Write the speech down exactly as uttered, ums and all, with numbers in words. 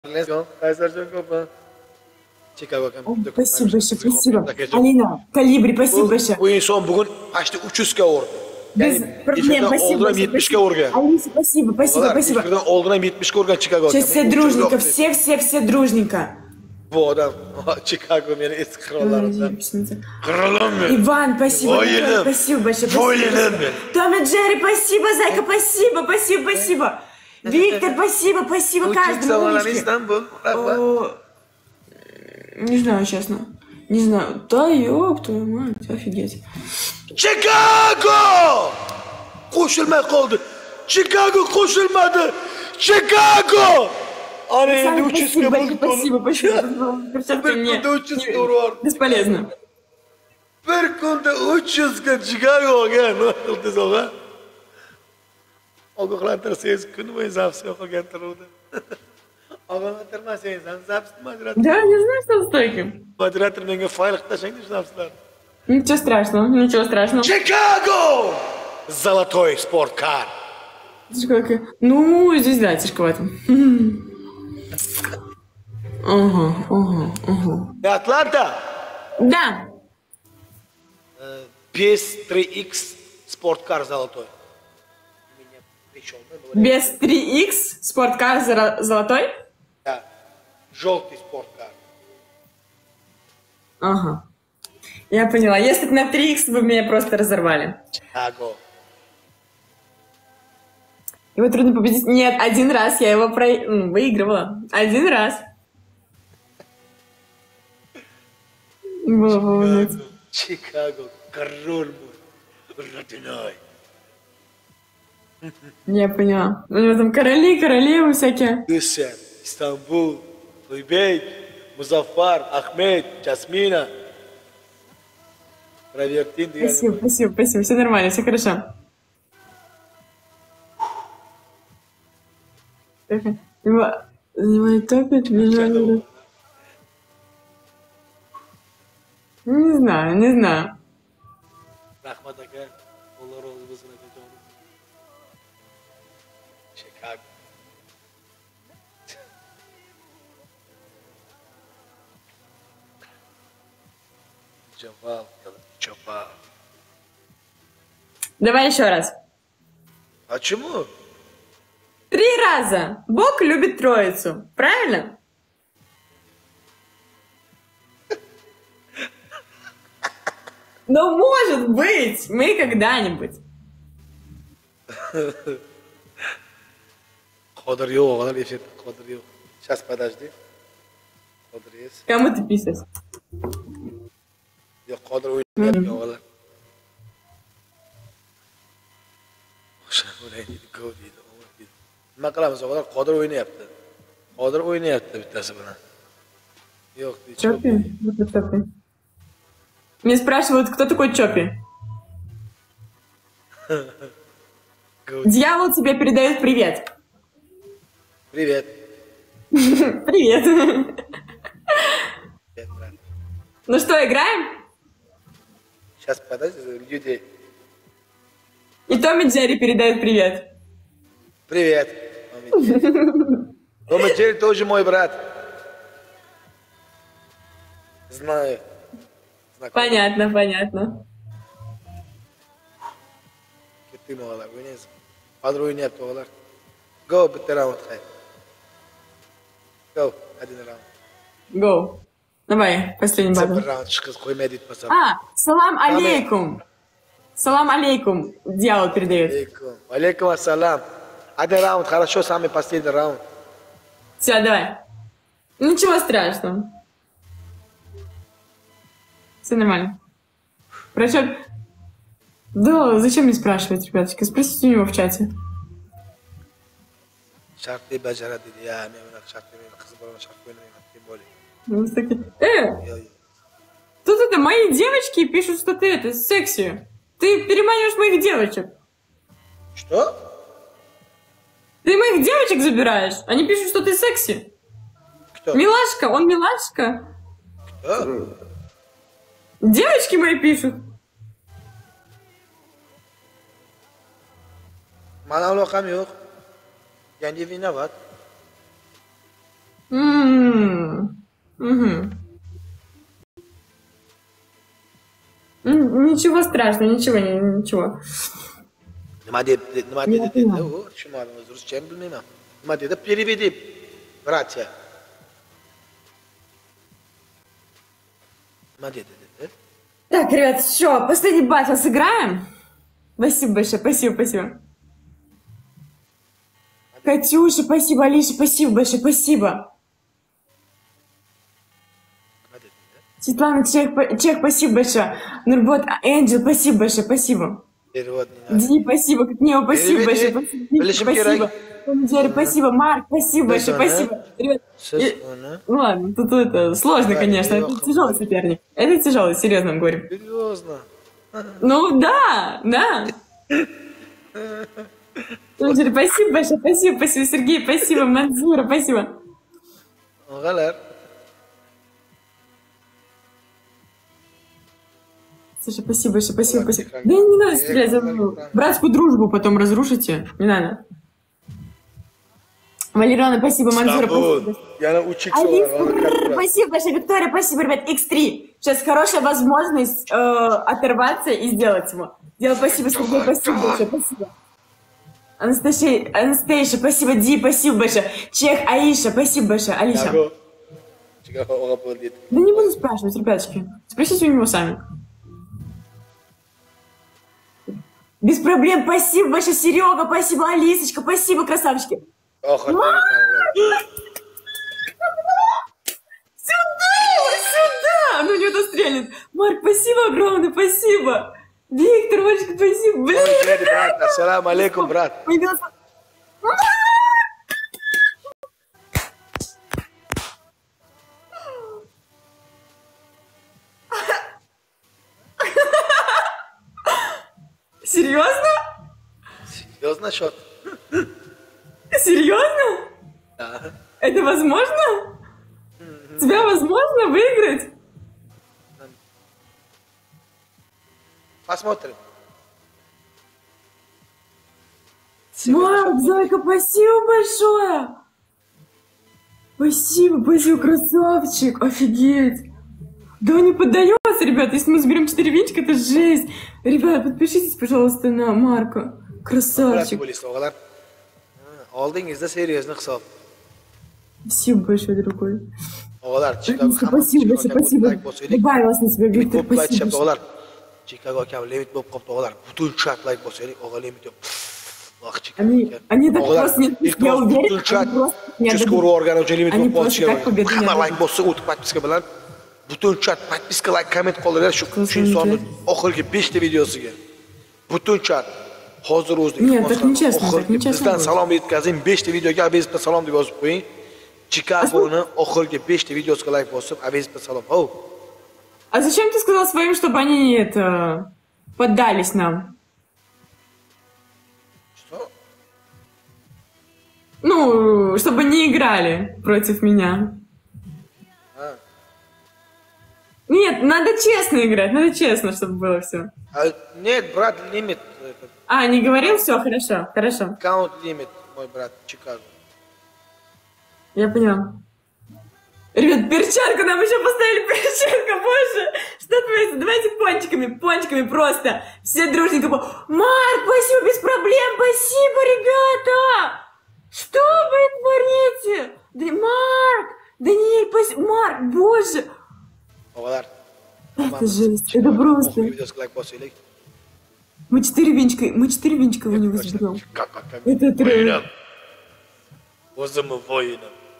Let's go. Chicago. Спасибо большое, спасибо. Алина, Калибри, спасибо большое. O'yin son bugun почти uch yuz ga urdi. Без проблем, спасибо. yetmish ga urgan. Alisa, спасибо, спасибо, спасибо. Birdan oldin ham yetmish ga urgan Chicago. Сейчас все дружненько, все, все, все дружненько. Bu odam Chicago meni eski qirollarimdan. Qirollam men. Иван, спасибо. Voyinim. Спасибо большое. Voyinim men. Том и Джерри, спасибо, зайка, спасибо, спасибо, спасибо. Виктор, спасибо, спасибо каждому. О, Не знаю, честно. Не знаю. Да ёб твою мать, офигеть. Chicago! Qo'shilmay qoldi. Chicago qo'shilmadi. Chicago! Ana endi uch yuz ga bo'ldi. Спасибо, спасибо. Перчатки мне бесполезно. Bir kunda uch yuz ga Chicago olgan. Nima qildingiz og'a? Ogohlantirsangiz kun bo'yi zapsiga qolgan turuvdi. Ogohlantirmasangiz ham zaps moderator. Да, не знаю, что с таким. Moderator menga fayl qilib tashlang zapslarni. Ничего страшного, ничего страшного. Chicago! Золотой спорткар. Ну, здесь, да, тяжковато. Ага, ага, ага. Atlanta. Да. без три икс спорткар золотой. Без три икс спорткар золотой? Да. Желтый спорткар. Ага. Я поняла. Если бы на три икс вы меня просто разорвали. Chicago. Его трудно победить. Нет, один раз я его про... выигрывала. Один раз. Было волнует. Чикаго, король мой, родной. Я поняла. У него там короли, королевы всякие. Гюсен, Стамбул, Лыбейк, Музафар, Ахмед, Жасмина. Провертин. Спасибо, спасибо, спасибо. Все нормально, все хорошо. Его занимает топит, бежали. Не знаю, не знаю. Chicago. Джавал, Джавал. Давай еще раз. А чему? Три раза. Бог любит троицу. Правильно? Но может быть, мы когда-нибудь. Qodir yo'q, o'g'lar efirda Qodir yo'q. Сейчас, подожди. Qodir есть. Кому ты писаешь? Yo'q, Qodir o'ynayapti, o'g'lar. O'sha o'ynaydi, go deydi, o'g'lar deydi. Nima qilamiz, o'g'lar? Qodir o'ynayapti. Qodir o'ynayapti bittasi bilan. Yo'q, deydi. Чопи? Вот Чопи. Мне спрашивают, кто такой Чопи? Дьявол тебе передает привет. Привет. Привет. Привет, брат. Ну что, играем? Сейчас, подожди, людей. И Том и Джерри передают привет. Привет. Том и Джерри тоже мой брат. Знаю. Знакомый. Понятно, понятно. Ketdim o'g'lar, o'ynaysiz. Qodir o'ynayapti o'g'lar. Go, bitta raund hayır. Go, один раунд. Go. Давай, последний батл. Bir rauнд chiqib qo'ymaydi deb А, салам алейкум. Салам алейкум. Дьявол передает. Алейкум. Алейкум ассалам. Один раунд, хорошо, самый последний раунд. Все, давай. Ничего страшного. Все нормально. Просчет. Да, зачем мне спрашивать, ребяточки? Спросите у него в чате. Shartli bajaradi dedi. Ya, men bunaqa shartli men qiz bolaman, shart o'ynamayman, тем более. Ну, такие, э, тут это мои девочки пишут, что ты это секси. Ты переманиваешь моих девочек. Что? Ты моих девочек забираешь. Они пишут, что ты секси. Кто? Милашка, он милашка. Кто? Девочки мои пишут. Mana aloqam yo'q. Yangi vinovat. М, мгм. М, Ничего страшного, ничего, не- ничего. Nima dedi, nima Я dedi dedi. поняла. U tushunmadim, o'zi ruscha ham bilmayman. Nima dedi? Переведи, братья. Nima dedi dedi? Так, ребят, все, последний батл сыграем. Спасибо большое, спасибо, спасибо. Катюша, спасибо, Алиша, спасибо большое, спасибо. Nima dedi dedi? Светлана Чех, по- Чех, спасибо большое. Нурбот, Энджел, спасибо большое, спасибо. Перевод не надо. Ди, спасибо, как Нео, спасибо Переведи. большое, спасибо. Вики, Bilishim спасибо. kerak. Том Джерри, спасибо. Марк, спасибо Siz большое, uni- спасибо. Ребят, siz я- uni ну ладно, тут это сложно, Да, конечно. я Это ехал. тяжелый соперник. Это тяжелый, серьезно говорю. серьезно. Ну да, да. Том Джерри, спасибо большое, спасибо, спасибо, Сергей, спасибо, Манзура, спасибо. G'alar. Слушай, спасибо большое, спасибо, Ладно, спасибо. экран. Да не надо Э, стрелять за экран, мной. экран. Братскую дружбу потом разрушите. Не надо. Валерона, спасибо, Манзура, Istanbul. спасибо. Yana uch x Алис, var. Ona katta. спасибо большое, Виктория, спасибо, ребят, икс три. Сейчас хорошая возможность э, оторваться и сделать его. Дело, спасибо, Сергей, спасибо большое, спасибо. Анастасия, Анастасия, спасибо, Ди, спасибо большое. Чех, Аиша, спасибо большое, Алиша. Yago. Chiqa o'g'a bo'ldi. Да не буду спрашивать, ребяточки. Спросите у него сами. Без проблем, спасибо большое, Серега, спасибо, Алисочка, спасибо, красавчики. Oxirdagi qarorlar. Сюда его, сюда! Ну, не это стрельнет. Марк, спасибо огромное, спасибо. Виктор, Валечка, спасибо. Блин, Jedi, brat. Assalomu alaykum, brat. появился. Серьезно? Серьезно, shot? Серьезно? Да. Это возможно? Тебя возможно выиграть? Посмотрим. Марк, зайка, спасибо большое. Спасибо, спасибо, красавчик. Офигеть. Да он не поддается, ребят. Если мы заберем четыре винчика, это жесть. Ребят, подпишитесь, пожалуйста, на Марка. Красавчик. Bo'lasiz, o'g'lar. Oldingizda serьезный hisob. Спасибо большое, дорогой. O'g'lar, Chicago Спасибо большое, спасибо. Добавилась на тебя, Виктор, Ko'p like спасибо. chapdi, o'g'lar. Chicago akam limit bo'lib qolibdi, o'g'lar. Butun chat like bosaylik, o'g'il limit yo'q. Voh, Chicago Они, aka. они так O'g'lar, просто не... iltimos, Я уверена, butun chat они просто не chizib отдадут. o'rgani uchun limit Они bo'lib просто qoldi. так победу не Hamma отдадут. like bossa, o'tib подписка bilan butun chat подписка, like, comment qoldirar shu shu Классно, insonni да. oxirgi beshta videosiga. Butun chat hozir o'zida Нет, так нечестно, так oxirgi нечестно bizdan будет. salom yetkazing, beshta videoga Abezibda salom deb yozib qo'ying. Chicago'ni oxirgi beshta videosiga like bosib, Abezibda salom. Oh. А зачем ты сказал своим, чтобы они это поддались нам? Что? Ну, чтобы не играли против меня. А. Нет, надо честно играть, надо честно, чтобы было все. А, нет, брат, лимит. этот, А, не говорил? Все, хорошо, хорошо. Аккаунт лимит, мой брат, Чикаго. Я поняла. Ребят, перчатку, нам еще поставили перчатку, боже, что творится? Давайте пончиками, пончиками просто. Все дружненько. по- Марк, спасибо, без проблем, спасибо, ребята. Что вы творите? Да, Марк, Даниэль, спасибо, Марк, боже. O'g'lar. Это жесть, это просто. Oxirgi videosiga like bosaylik. Мы четыре винчика, мы четыре винчика у него заберем. Как, как, как. Это трэш. O'zimni voyinim.